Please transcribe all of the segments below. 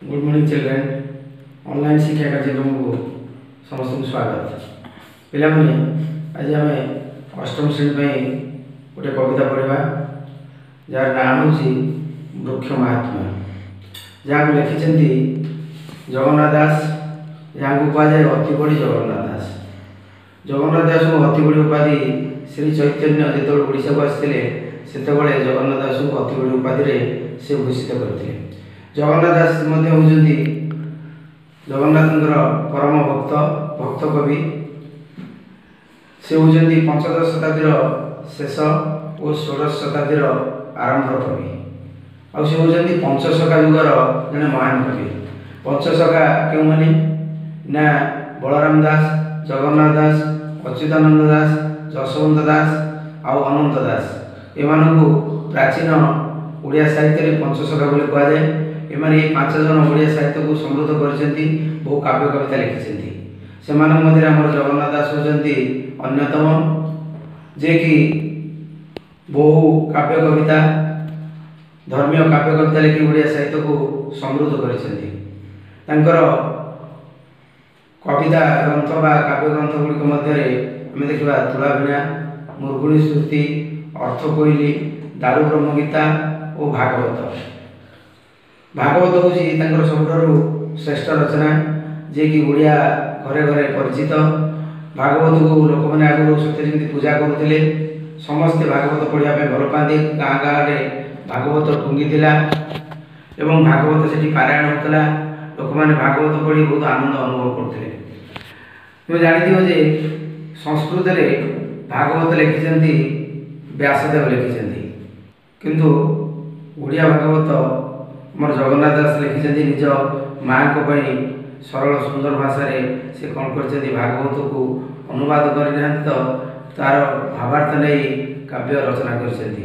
Good morning children online शिक्षा कार्यक्रम को समस्त स्वागत पे आज आम अष्टम श्रेणी गोटे कविता पढ़ा जार नाम हूँ वृक्ष महात्मा जहाँ को लिखिं जगन्नाथ दास जहाँ को कहुए अति बड़ी जगन्नाथ दास। जगन्नाथ दास को अति बड़ी उपाधि श्री चैतन्य जो ओडिशा को आसते से जगन्नाथ दास को अति बड़ी उपाधि से भूषित करते। जगन्नाथ दास होती जगन्नाथ परम भक्त कवि से होती पंचदश शताब्दी शेष और षोडश शताब्दी आरंभ कवि आ से होती पंचशखा युगर जड़े महान कवि। पंचशखा क्यों माने ना बलराम दास, जगन्नाथ दास, अच्युतानंद दास, जशवंत दास आउ अनंत दास एमानकु प्राचीन ओडिया साहित्य में पंचशखा बोली कहुए। एमाने ये 5 जन ओडिया साहित्य को समृद्ध करछन्ती, बहु काव्य कविता लिखिछन्ती। सेमान मध्य हमर जगन्नाथ दास होछन्ती अन्यतम जे कि बहु काव्य कविता धर्मीय काव्य कविता लिखि ओडिया साहित्य को समृद्ध करछन्ती। तांकर कविता ग्रंथ बा काव्य ग्रंथ गुड़िक मध्य आम देखा तुलावीणा, मुर्गुणी स्तुति, अर्थकोइली, दारु ब्रह्मगीता और भागवत। भागवत हूँ सबुठ श्रेष्ठ रचना जे कि ओडिया घरे घरे परिचित। भागवत को लोक मैंने आगुरी सत्यजी पूजा करुले, समस्ते भागवत पढ़ापे भल पाती। गाँ गाँव में भागवत टुंगी एवं भागवत से पारायण होता। लोक मैंने भागवत पढ़ी बहुत आनंद अनुभव करते। तुम जानी जे संस्कृत में भागवत लिखिं व्यासदेव लिखिं किंतु ओडिया भागवत मोर जगन्नाथ दास लिखिं निज माँ को सरल सुंदर भाषा से कौन कर भागवत को अनुवाद करना तो तार भावार्थ नहीं काव्य रचना कर।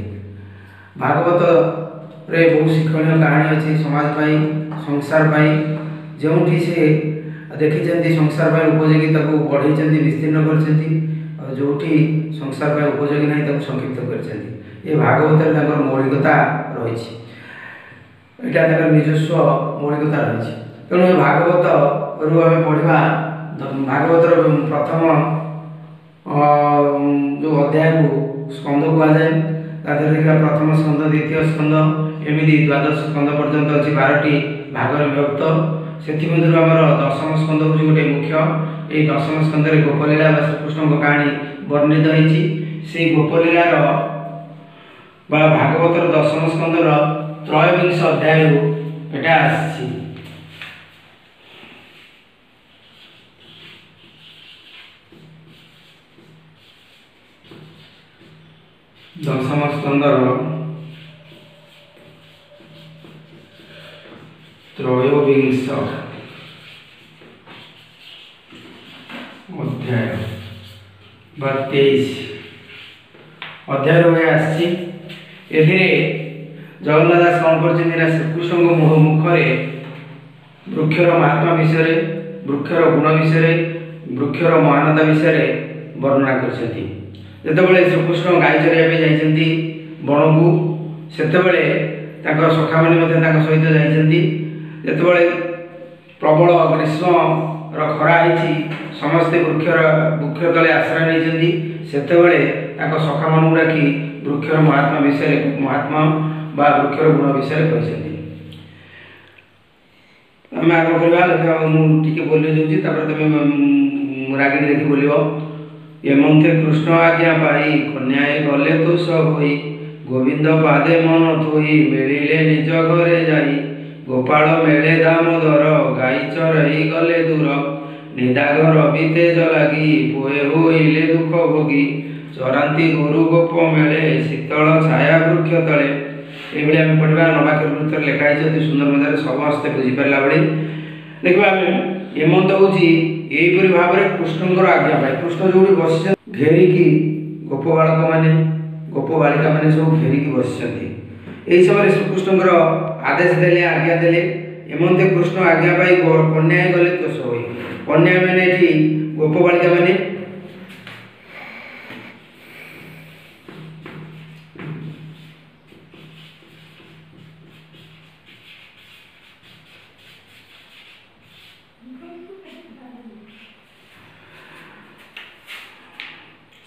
भागवत रे बहु शिक्षणीय कहानी अच्छी समाज पाई संसार पाई जो से देखी संसार पाई उपयोगी बढ़े विस्तीर्ण कर जो संसार पाई उपयोगी नहीं संक्षिप्त कर। भागवत मौलिकता रही यहाँ निजस्व मौलिकता रही। तेणु भागवत रु आम पढ़ा भागवतर प्रथम जो अध्याय को स्कंद कहुए तादेह देखा प्रथम स्कंद, द्वितीय स्कंद एमती द्वादश स्कंद पर्यंत अच्छी 12टी भाग में विभक्त। से आमर दशम स्कंद हूँ गोटे मुख्य। ये दशम स्कंद गोपलीला श्रीकृष्ण कहानी वर्णित होती। गोपलीलार भागवतर दशम स्कंदर त्रयोविंश अध्याय एटा आसी। दशम स्कंदर त्रयोविंश अध्याय 23 अध्याय रही आसी। जगन्नाथ दास कौन कर श्रीकृष्ण मुखरे वृक्षर महात्मा विषय, वृक्षर गुण विषय, वृक्षर महानता विषय वर्णना कर। श्रीकृष्ण गाई चराइबा जाइछन्ती बण को सेतेबेले तांकर सखा माने सहित जाइछन्ती। जेतेबेले प्रबल ग्रीष्म खरा होती समस्ते वृक्ष तले आश्रय नहीं सेतेबेले तांकर सखा मानू डाकी वृक्षर महात्मा विषय महात्मा बा वृक्षर गुण विषय कहते। आम आग करवा मुझे बोली दूसरी तुम रागिणी देखी बोल। एमंते कृष्ण आज्ञा पाई कन्याए गले तो सब होई गोविंद पादे मन थोई मिलिले निज घरे जाई गोपाल मेले दामोदर गाई चरई गले दूर निदाघ रवि तेज लगी पोए होइले दुख भोगी चरांती गुरु गोप मेले शीतल छाया वृक्ष तले। ये आम पढ़ा नवाक्य वृत्तर लिखाई अति सुंदर मजार समस्ते बुझीपारा भाई देखा आम एमंत हूँ यहीपरी भाव में कृष्ण आज्ञा पाए कृष्ण जो बस घेरिकी गोप बालक मैंने गोप बालिका मैंने सब घेरिकी बस यही समय श्रीकृष्ण आदेश देले आज्ञा देले एमंते कृष्ण आज्ञा पाई कन्या गले तो सोई कन्या मैंने गोप बालिका मैंने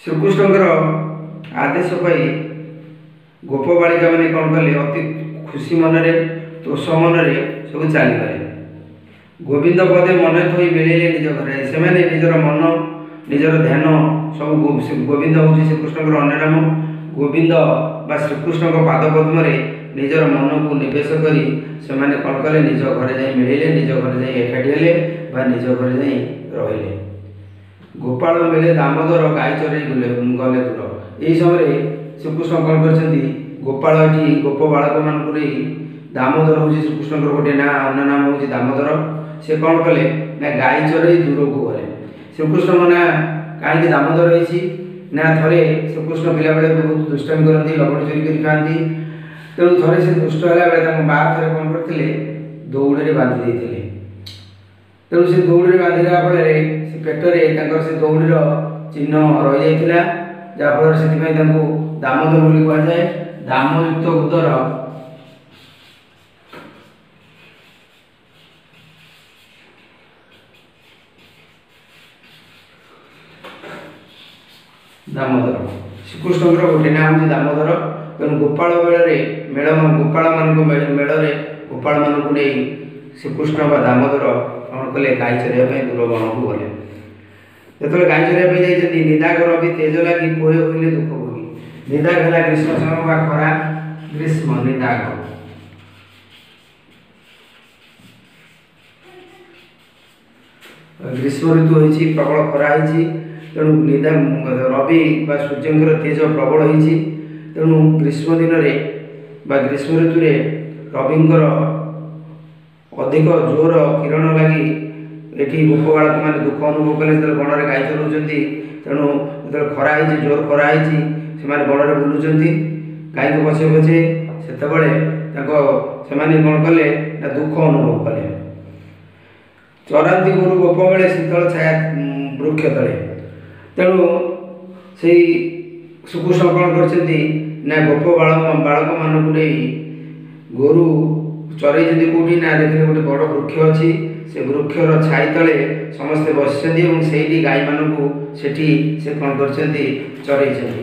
श्रीकृष्णଙ୍କର आदेश पाई गोप बालिका मैंने कौन कले अति खुशी मनरे तोष मनरे सब चलीगले गोविंद पदे मन थी मिले निज घर से निजर मन निजर ध्यान सब गोविंद हूँ श्रीकृष्ण अन्य नाम गोविंद बा श्रीकृष्ण पाद पद्म निजर मन को निवेश करी से कौन कले निज घर जा मिले निज घर जा एकाठी हेले बा निज घर जा रहिले गोपाल मिले दामोदर गाई चरे गले दूर यही समय श्रीकृष्ण कौन कर गोपाल ये गोप बालक मान दामोदर हूँ श्रीकृष्ण गोटे ना अन्य नाम हूँ दामोदर से कौन कले ना गाई चरे दूर को गले श्रीकृष्ण ना कहीं दामोदर रही ना थे श्रीकृष्ण पिला बेले बहुत दुष्टामी करती लवण चोरी कर खाती तेणु थे से दुष्ट है बेले बा थे कौन करते दौड़े बांधि देते तेणु से दौड़े बांधा फल से पेटरे से दौड़ीर चिन्ह रही जाता जहाँफल से दामोदर बोली कहुए दामयुक्त उदर दामोदर श्रीकृष्ण गोटे ना हूँ दामोदर तेणु गोपाल बेले मेल गोपाल मान मेल गोपाल मान को नहीं श्रीकृष्ण बा दामोदर कौन कले गाई चरवाई दूर बण को गले जो गाई चरवाई जाती निदागर भी तेज लगी पोहे होइले दुख भोगी निदाग है ग्रीष्म समय बा खरा ग्रीष्म निदाग ग्रीष्म ऋतु होती प्रबल खरा होती तेणु निदा रवि बा सूर्य तेज प्रबल होती तेणु ग्रीष्म दिन में ग्रीष्म ऋतु रविंकर अधिक जोर किरण लगी ये गोप बालक मैंने दुख अनुभव कले जो बण में गाई चलाऊँच तेणु जो खरा जोर खरा से बण में बुलूँ गाई को पछे पछे से कौन कले दुख अनुभव कले चरांती गुरु गोप बेले शीतल छाया वृक्ष तले तेणु से श्रीकृष्ण कौन कर गोप बालक मान गोरु चरई जदि कौटी ना देखिए गोटे बड़ वृक्ष अच्छी से वृक्षर छाई तले समस्ते बस से गाई मान को से कौन कर चरई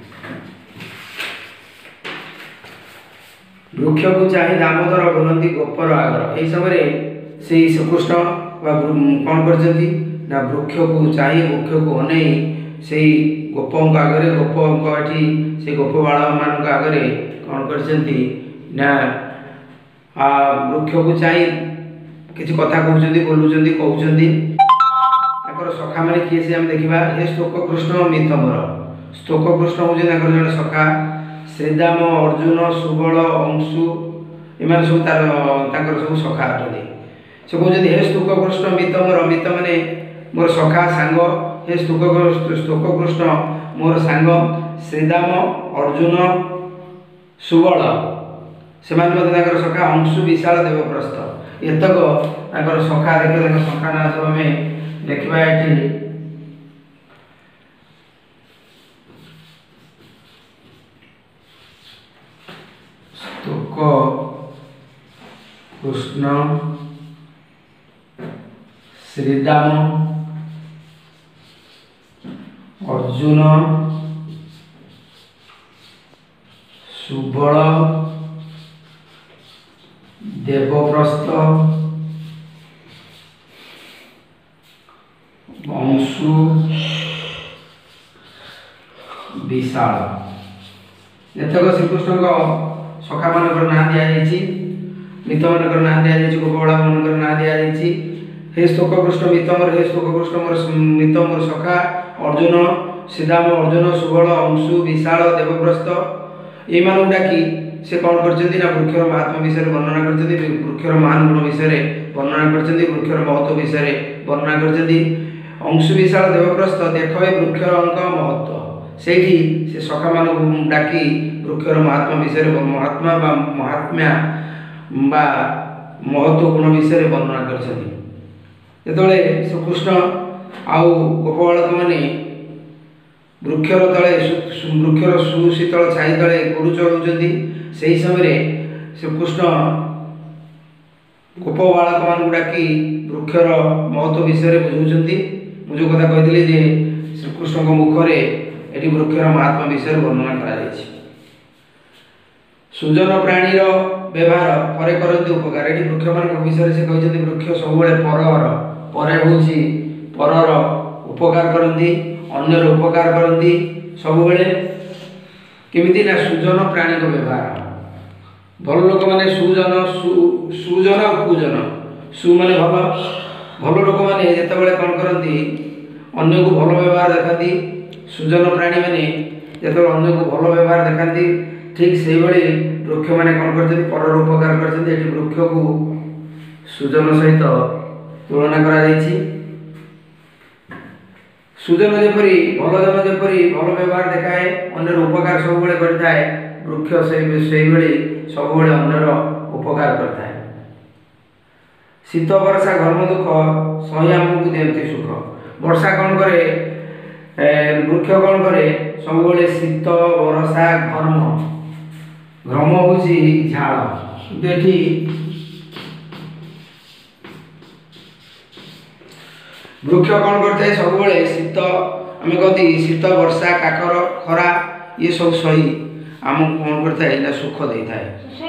वृक्ष को चाहे दामोदर बोलती गोपर आगर यही समय से श्रीकृष्ण कौन कर वृक्ष को चाहे वृक्ष को अने से गोपों आगे गोपों से गोप बालक मान आगे कौन कर वृक्ष को चाहे किसी कथा कहते बोलुँच कहते सखा मैंने किए से आम देखा हे स्तोक कृष्ण मितमर स्तोक कृष्ण हूँ जन सखा श्रीदाम अर्जुन सुबल अंशु एम सब सब सखा अटते से कहते हे स्तोक कृष्ण मितमर मित मैंने मोर सखा सांग हे स्तोक कृष्ण मोर सांग श्रीदाम अर्जुन सुबल से सखा अंशु विशाल देवप्रस्थ एतक सखा देखिए सखा ना सब आम देखा ये स्तोक कृष्ण श्रीदाम अर्जुन सुबल देवप्रस्थ अंशु विशाल एतक श्रीकृष्ण सखा मान ना दि मित मान ना दि गोपाल मान ना दि हे स्तोक कृष्ण मितमर हे स्तोक कृष्ण मोर मित मोर सखा अर्जुन श्रीदाम अर्जुन सुबल अंशु विशाल देवप्रस्थ ये डाकी से कौन कर वृक्षर महात्मा विषय वर्णना कर वृक्षर महान गुण विषय वर्णना कर वृक्षर महत्व विषय वर्णना कर अंशु विशाल देवप्रस्थ देख वृक्षर अंक महत्व से सखा मान डाकी वृक्षर महात्मा विषय महात्मा महात्म्या महत्व गुण विषय वर्णना कर श्रीकृष्ण आउ गोप बालक मैंने वृक्षर तले वृक्षर सुशीतल छाई तले गोरु चलाऊँ से समय श्रीकृष्ण गोप बालक मान डाकी वृक्षर महत्व विषय बुझाऊँ मुझे कथा कही श्रीकृष्ण मुखरे एटी वृक्षर महात्मा विषय वर्णना करा। सुजन प्राणीर व्यवहार परे करती उपकार। ये वृक्ष मान विषय से कहते वृक्ष सब परर उपकार करती, अन्यर उपकार करती सब केमिति ना सुजन प्राणी व्यवहार। भल लोक माने सुजन सुजन और कुजन। सु माने भल, भल लोक माने जेतेबेले कौन करती अन्य को भल व्यवहार देखती। सुजन प्राणी माने जेतेबेले अन्य को भल व्यवहार देखती। ठीक से भाई वृक्ष माने कौन करते परर उपकार करते। ये वृक्ष को सुजन सहित तुलना करा जायछि। सुजन जेपरी भल जन जेपरी भल व्यवहार देखाए, अन्यर उपकार सब करथाए, वृक्ष से सब अन्यर उपकार करता है। शीत वर्षा घर्म दुख सही आमको दिखती सुख। वर्षा कौन करे, वृक्ष कौन करे सब शीत वर्षा घर्म। घर्म हूँ झाड़। ये वृक्ष कौन करते सब शीत आम कहती शीत वर्षा काकर खरा ये सब सही आमको कौन करता है सुख दे था।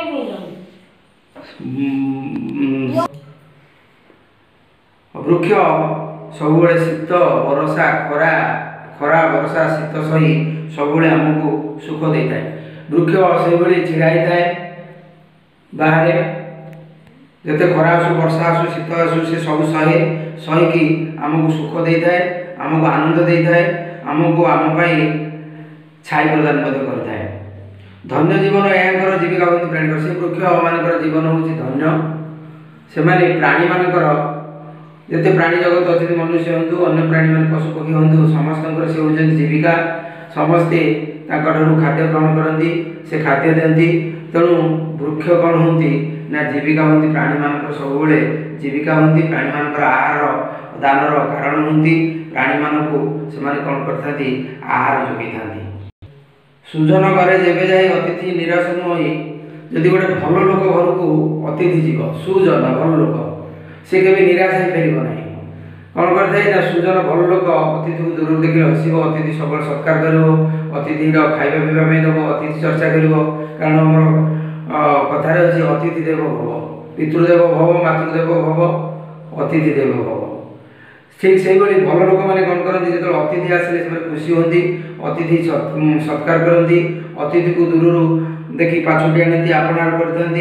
वृक्ष सब शीत वर्षा खरा खरा वर्षा शीत सही सब आमको सुख दे था। वृक्ष से छिड़ा है बाहर जिते खरा आसु वर्षा आसु शीत आसु से सब सहे सहीकि आमको सुख दे था, आमको आनंद दे था, आमको आम छाई प्रदान करता है। धन्य जीवन यहाँ जीविका होती प्राणी से वृक्ष मान जीवन हूँ धन्य। से प्राणी मानकर जिते प्राणी जगत अच्छे मनुष्य हूँ अन्य प्राणी मान पशु पक्षी हूँ समस्त से होती जीविका। समस्ते खाद्य ग्रहण करती, से खाद्य दिखती। तेणु वृक्ष कौन होती ना जीविका होती प्राणी मान सब जीविका होती। प्राणी मान आहार दानर कारण होती। प्राणी मानक से कौन करते आहार जोगी था। सुजन घरे जेबे जाए अतिथि निराश नुह। जदि गोटे भल लोक घर को अतिथि जीव सुजन भल लोक से केबे निराश हो पार ना। कौन करते ना सुजन भल लोक अतिथि को दूर देखिए हसब। अतिथि सब सत्कार कर अतिथि खाଇବା पीवा देव। अतिथि चर्चा कर कारण आम कथार अच्छे अतिथि देव भव। पितृदेव भव मातृदेव भव अतिथि देव भव। ठीक से भल लोक मैंने कौन करती जो अतिथि आसिले खुशी होती। अतिथि सत्कार करती। अतिथि को दूर देखी पाछुटी आनती आपणार करते।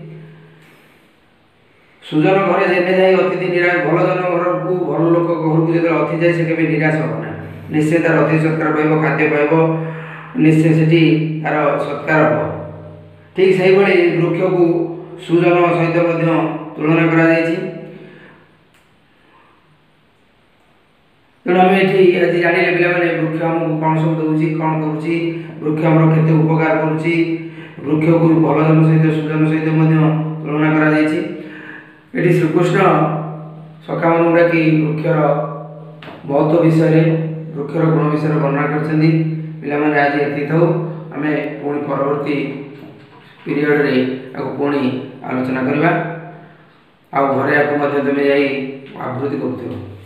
सुजन घरे जेने जाए अतिथि निराश। भल जन घर को भल लोक घर को जो अतिथि जाए से केबे निराश होना। निश्चय तार अतिथि सत्कार पाइब, खाद्य पाइब, निश्चय से तार सत्कार हम। ठीक से वृक्ष को सुजन सहित तुलना करा जायछि। तेणु आम ये आज जाने पे वृक्ष आमको कौन सब दूसरी कौन करुच्ची, वृक्ष आम के उपकार करुच्ची, वृक्ष को भल जन सहित सुजन सहित तुलना कर। श्रीकृष्ण सखा मान डाक वृक्षर महत्व विषय वृक्षर गुण विषय वर्णना कर। आज ये था आम पुणी परवर्ती पीरियड रे पुणी आलोचना करवा। आ घरे आपको तुम जा आवृत्ति कर।